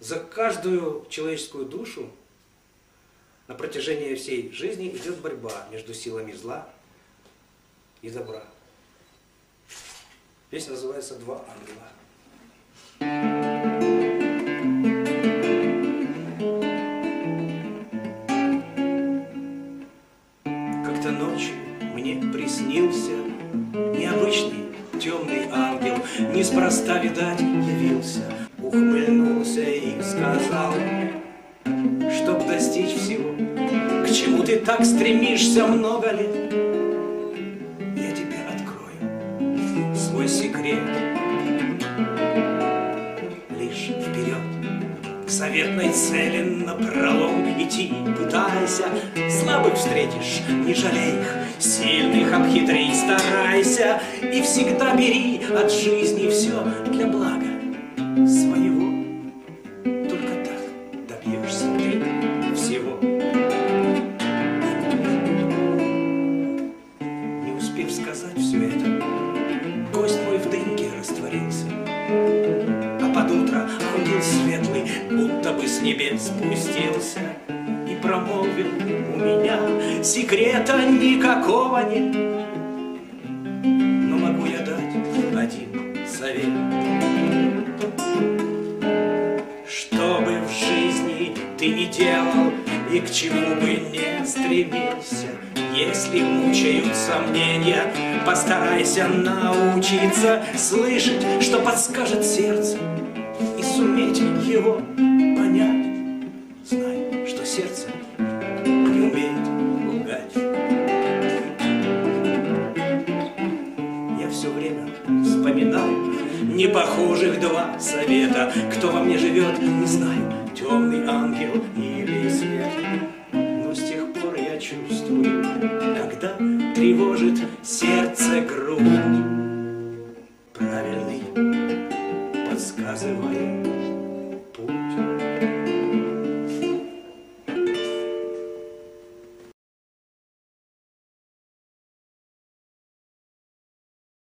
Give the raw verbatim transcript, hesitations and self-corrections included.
За каждую человеческую душу на протяжении всей жизни идет борьба между силами зла и добра. Песня называется «Два ангела». Как-то ночью мне приснился необычный темный ангел, неспроста, видать, явился, ухмыльнулся и сказал: чтоб достичь всего, к чему ты так стремишься много лет, я тебе открою свой секрет. Лишь вперед, к заветной цели напролом идти пытайся. Слабых встретишь, не жалей их, сильных обхитрить старайся. И всегда бери от жизни все для блага своего. Только так добьешься ты всего. Не успев сказать все это, гость мой в дымке растворился, а под утро ангел светлый будто бы с небес спустился и промолвил: у меня секрета никакого нет, но могу я дать один совет. Что бы в жизни ты ни делал и к чему бы не стремился, если мучают сомнения, постарайся научиться слышать, что подскажет сердце, и суметь его понять. Знай, что сердце не умеет лгать. Я все время вспоминаю непохожих два совета. Кто во мне живет, не знаю, темный ангел или свет. Но с тех пор я чувствую, когда тревожит сердце грудь,